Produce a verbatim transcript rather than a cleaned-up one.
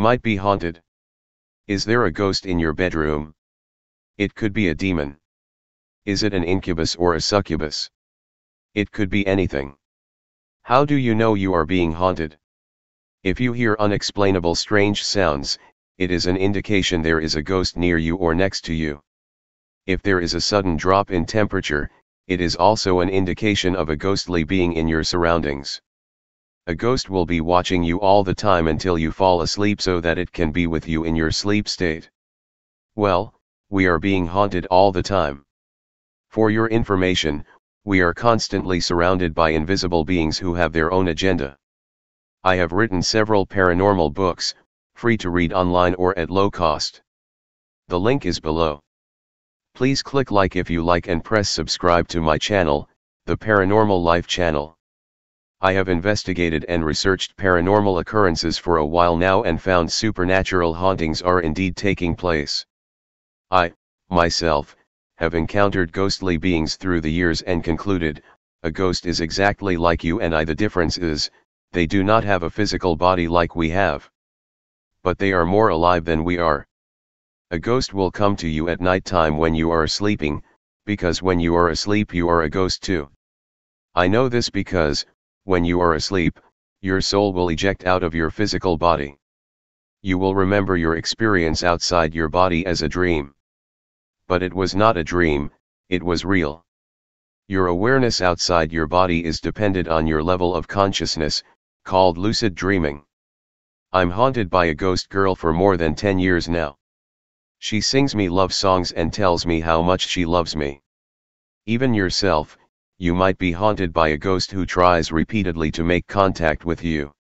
might be haunted. Is there a ghost in your bedroom? It could be a demon. Is it an incubus or a succubus? It could be anything. How do you know you are being haunted? If you hear unexplainable strange sounds, it is an indication there is a ghost near you or next to you. If there is a sudden drop in temperature, it is also an indication of a ghostly being in your surroundings. A ghost will be watching you all the time until you fall asleep so that it can be with you in your sleep state. Well, we are being haunted all the time. For your information, we are constantly surrounded by invisible beings who have their own agenda. I have written several paranormal books, free to read online or at low cost. The link is below. Please click like if you like and press subscribe to my channel, the Paranormal Life channel. I have investigated and researched paranormal occurrences for a while now and found supernatural hauntings are indeed taking place. I, myself, have encountered ghostly beings through the years and concluded, a ghost is exactly like you and I. The difference is, they do not have a physical body like we have. But they are more alive than we are. A ghost will come to you at night time when you are sleeping, because when you are asleep you are a ghost too. I know this because, when you are asleep, your soul will eject out of your physical body. You will remember your experience outside your body as a dream. But it was not a dream, it was real. Your awareness outside your body is dependent on your level of consciousness, called lucid dreaming. I'm haunted by a ghost girl for more than ten years now. She sings me love songs and tells me how much she loves me. Even yourself, you might be haunted by a ghost who tries repeatedly to make contact with you.